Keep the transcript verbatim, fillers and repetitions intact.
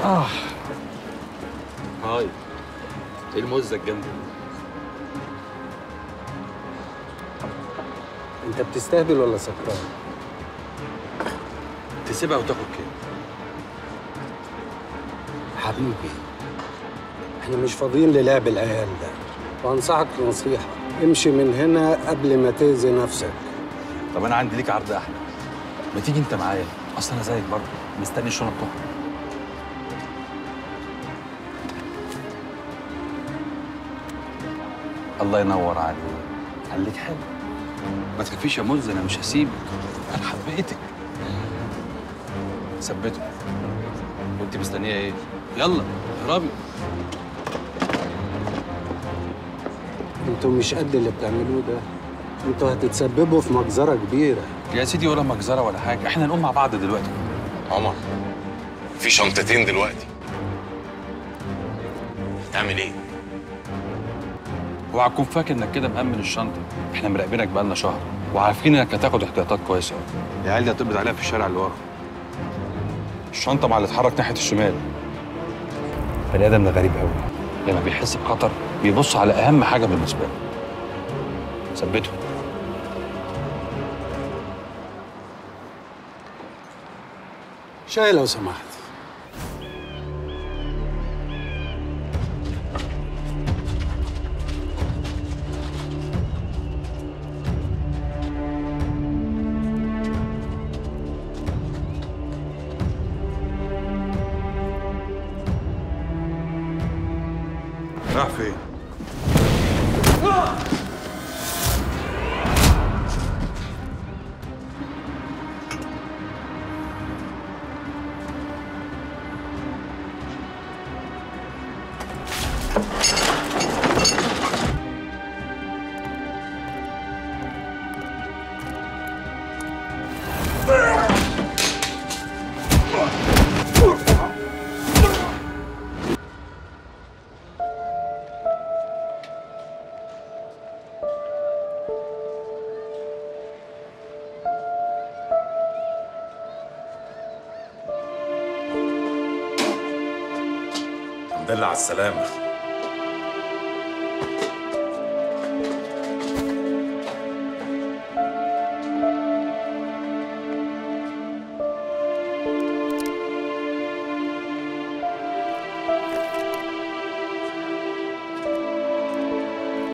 اه هاي ايه الموزه الجامده؟ انت بتستهبل ولا سكران؟ تسيبها وتاخد كام؟ حبيبي احنا مش فاضيين للعب العيال ده، وانصحك نصيحة امشي من هنا قبل ما تأذي نفسك. طب انا عندي ليك عرض احلى، ما تيجي انت معايا؟ اصل انا زيك برضه مستني الشنط تخرج. الله ينور عليك، خليك حلو، ما تخافيش يا مز، انا مش هسيبك، انا حبيتك. ثبته وانت مستنيه ايه؟ يلا اهربي. انتوا مش قد اللي بتعملوه ده، انتوا هتتسببوا في مجزرة كبيرة. يا سيدي ولا مجزره ولا حاجه، احنا نقوم مع بعض دلوقتي. عمر في شنطتين دلوقتي، تعمل ايه؟ اوعى تكون فاكر انك كده مأمن الشنطه، احنا مراقبينك بقالنا شهر وعارفين انك هتاخد احتياطات كويسه قوي. العيال دي هتقبض عليها في الشارع اللي ورا. الشنطه مع اللي اتحرك ناحيه الشمال. بني ادم ده غريب قوي، لما بيحس بخطر بيبص على اهم حاجه بالنسبه له. ثبته. شاي لو سمحت. راح فين؟ الحمد لله على السلامة.